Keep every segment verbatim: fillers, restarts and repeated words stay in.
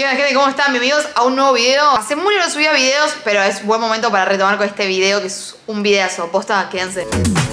¿Qué onda, gente? ¿Cómo están? Bienvenidos a un nuevo video. Hace mucho no subía videos, pero es buen momento para retomar con este video, que es un videazo. Posta, quédense.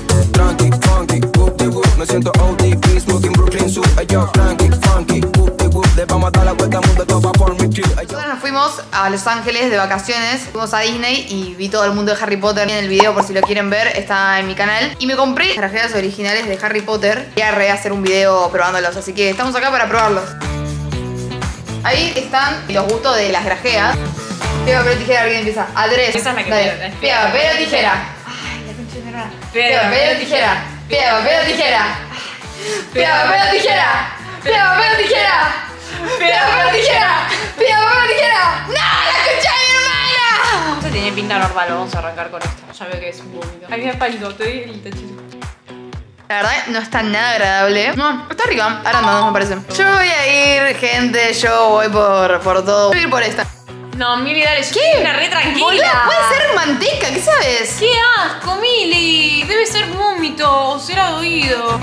Me siento O D B, smoking Brooklyn Zoo. Yo, tranqui, funky, whoop, whoop. Le vamos a dar la vuelta al mundo, todo va por mi crew. Nosotros nos fuimos a Los Ángeles de vacaciones. Fuimos a Disney y vi todo el mundo de Harry Potter. En el video, por si lo quieren ver, está en mi canal. Y me compré las grajeas originales de Harry Potter. Voy a re hacer un video probándolos, así que estamos acá para probarlos. Ahí están los gustos de las grajeas. Piedra, papel, tijera, alguien empieza. Andrés. Esa es la que dale. Piedra, papel, tijera. Ay, la concha de mi hermana. Piedra, papel, tijera. Piedra, papel, tijera. Piedra, papel, tijera. Piedra, papel, tijera. Piedra, papel, tijera. Piedra, papel, tijera. ¡No! ¡La concha de mi hermana! Esto tiene pinta normal, vamos a arrancar con esto. Ya veo que es un vómito. Ay, me da pánico, te doy el tachito. La verdad no está nada agradable. No, está rica. Arándanos me parece. Yo voy a ir, gente. Yo voy por, por todo. Voy a ir por esta. No, Mili, dale. ¿Qué? Una re tranquila. Boluda, puede ser manteca, ¿qué sabes? ¡Qué asco, Mili! Debe ser vómito o será oído.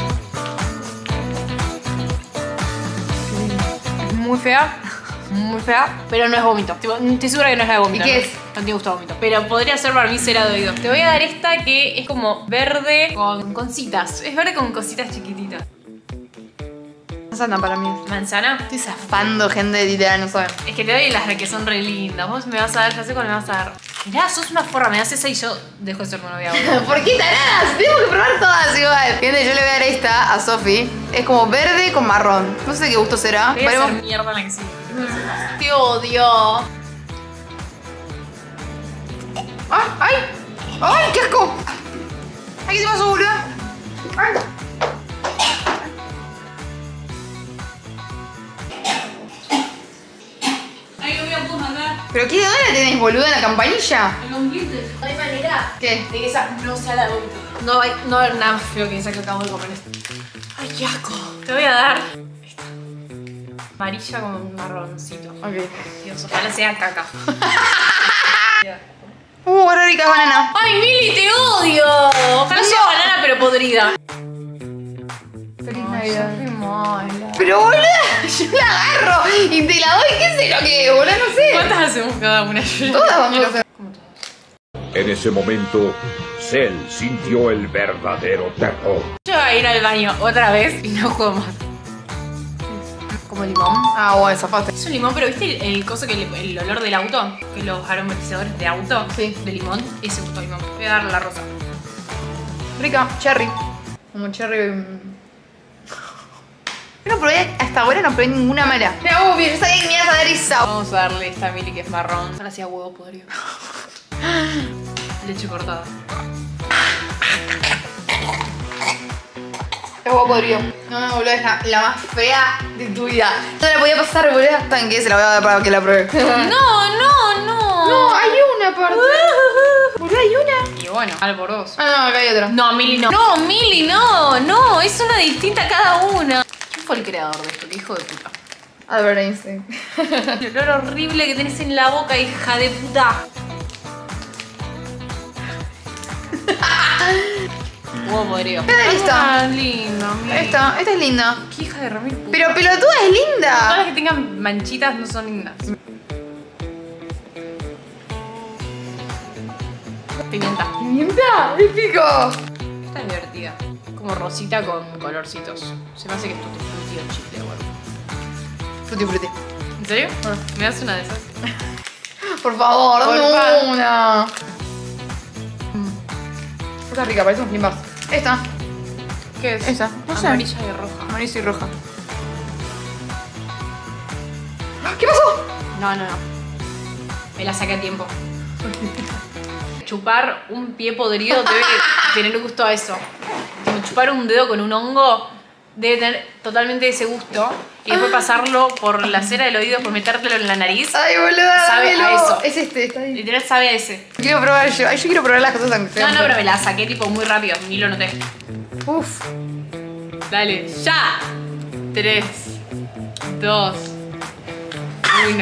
Muy fea. Muy fea, pero no es vómito. Tipo, estoy segura que no es la de vómito. ¿Y qué ¿no? es? No tiene gusto a vómito. Pero podría ser barnicera de oído. Te voy a dar esta que es como verde con cositas. Es verde con cositas chiquititas. Manzana para mí. ¿Manzana? Estoy zafando, gente, literal, no saben. Es que te doy las que son re lindas. Vos me vas a dar, ya sé cuál me vas a dar. Mirá, sos una forra, me das esa y yo dejo de ser tu novia. ¿Por qué taradas? Tenemos que probar todas igual. Gente, yo le voy a dar esta a Sofi. Es como verde con marrón. No sé qué gusto será. Voy a Veremos. hacer mierda en la que sí. Te odio. ¡Ay! ¡Ay! ¡Ay! ¡Qué asco! ¡Ay, qué te pasó, boluda! ¡Ay! Ay, lo voy a poder mandar. ¿Pero qué hora tenés, boluda, en la campanilla? En los dientes. No hay manera. ¿Qué? De que esa no sea la de vómito. No hay, no va a haber nada más feo que esa que acabo de comer. Ay, qué asco. Te voy a dar esta. Amarilla con un marroncito. Ok. Dios, ojalá sea caca. Uh, re rica banana. Ay, Mili, te odio. Ojalá sea banana, pero podrida. Feliz Ay, qué mala. Pero, boluda, yo la agarro y te la doy, qué sé lo que es, boluda, no sé. ¿Cuántas hacemos cada una? Todas vamos a hacer. Como todas. En ese momento, Cell sintió el verdadero terror. Yo voy a ir al baño otra vez y no juego más. Como limón. Ah, bueno, zapaste. Es un limón, pero ¿viste el, el coso que le, el olor del auto? Que los aromatizadores de auto. Sí. De limón. Ese gusto de limón. Voy a dar la rosa. Rica, cherry. Como cherry. Yo no probé, hasta ahora no probé ninguna mala. Era obvio, yo sabía que me ibas a dar esa. Vamos a darle esta Mili que es marrón. Ahora sí a huevo podrido. Leche cortada. Es huevo podrido. No, no, boluda, es la, la más fea de tu vida. No la podía pasar, boluda. ¿Saben qué? Se la voy a dar para que la pruebe. No, no, no. No, hay una parte. Boluda, hay una. Y bueno, al por dos. Ah, no, acá hay otra. No, Mili, no. No, Mili, no, no. Es una distinta cada una. ¿Quién fue el creador de esto? ¿Qué hijo de puta? Albert Einstein. El olor horrible que tenés en la boca, hija de puta. Huevo podrido. ¿Qué tal esta? Ah, linda, Mili. Esta, esta es linda. Qué hija de remil puta. Pero pelotuda es Todas linda. las que tengan manchitas no son lindas. Pimienta. Pimienta, es pico. Esta es divertida. Como rosita con colorcitos. Se me hace que es tutti frutti o chicle o algo. Frutti, frutti. ¿En serio? ¿Me das una de esas? Por favor, Por dame favor. una. Esta es rica, parece un flimbars. Esta, ¿Qué es? esa, no sé. Amarilla y roja. Amarilla y roja. ¿Qué pasó? No, no, no. Me la saqué a tiempo. Chupar un pie podrido debe tener gusto a eso. Como chupar un dedo con un hongo debe tener totalmente ese gusto. Y después pasarlo por la cera del oído, por metértelo en la nariz. Ay, boluda, Sabe dámelo. a eso. Es este, está ahí. Literal sabe a ese. Quiero probar yo. Ay, yo quiero probar las cosas aunque No, sean no, pero me feas. la saqué tipo muy rápido. Ni lo noté. Uf. Dale, ya. Tres, dos, uno.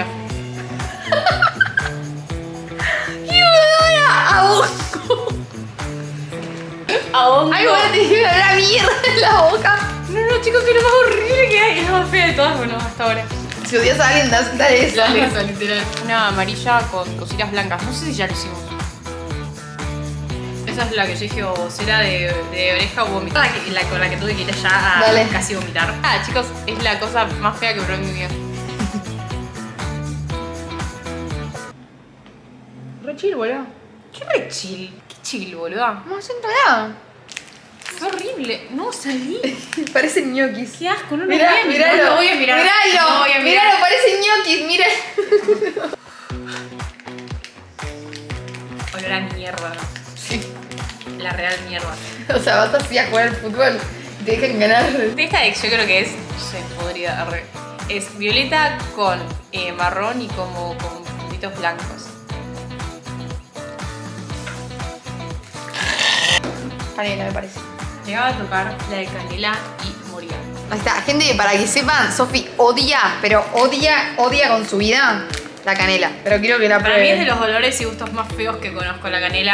¡Qué boluda! ¡Ahongo! Ahongo. Ay, boluda, te dije la mierda en la boca. No, no, chicos, que es lo más horrible que hay. Es la más fea de todas, bueno, hasta ahora. Si odias a alguien, dale dale eso. Dale eso, literal. Una amarilla con cositas blancas. No sé si ya lo hicimos. Esa es la que yo dije, o cera de, de oreja o vomitar. La, que, la con la que tuve que ir allá a Dale. casi vomitar. Ah, chicos, es la cosa más fea que probé en mi vida. Re chill, boludo. ¿Qué re chill? ¿Qué chill, boluda? No siento nada. Es horrible. No, salí. Parecen ñoquis. Qué asco, no lo Mirá, voy a mirar. miralo. No lo voy a mirar. Miralo. No voy a mirar. Miralo, parecen ñoquis, mira. Olor a mierda. Sí. La real mierda. O sea, vas así a jugar al fútbol y te dejan ganar. De esta ex yo creo que es, se podría arre. Es violeta con eh, marrón y como con puntitos blancos. Canela, me parece. Llegaba a tocar la de canela y moría. Ahí está, gente, para que sepan, Sofi odia, pero odia, odia con su vida la canela. Pero quiero que la Para prueben. mí es de los olores y gustos más feos que conozco la canela.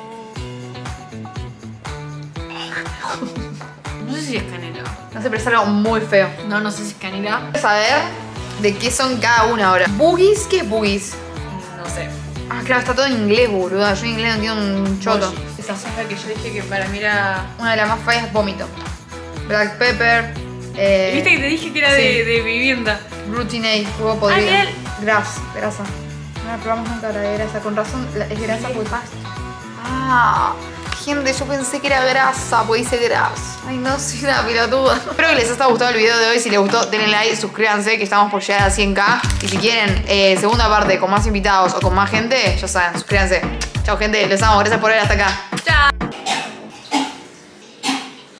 No sé si es canela. No sé, pero es algo muy feo. No, no sé si es canela. Quiero saber de qué son cada una ahora. Boogies, ¿qué es boogies? No sé. Ah, claro, está todo en inglés, boluda. Yo en inglés no entiendo un choto. Esa es la que yo dije que para mí era... Una de las más feas es vómito. Black pepper. Eh, ¿Viste que te dije que era sí. de, de vivienda? Glutinate, huevo podrido. Ah, bien. Grasa, grasa. No la probamos nunca la de grasa. Con razón, la- es grasa porque... Ah, gente, yo pensé que era grasa, porque dice grasa. Ay, no, soy una pelotuda. Espero que les haya gustado el video de hoy. Si les gustó, denle like, suscríbanse, que estamos por llegar a cien k. Y si quieren eh, segunda parte con más invitados o con más gente, ya saben, suscríbanse. Chao, gente, les amo. Gracias por ver hasta acá. Chao.